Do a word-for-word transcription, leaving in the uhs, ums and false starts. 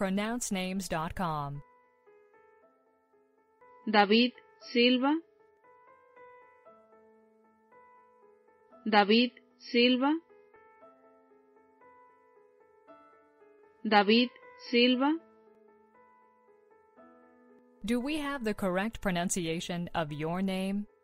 pronounce names dot com. David Silva, David Silva, David Silva. Do we have the correct pronunciation of your name?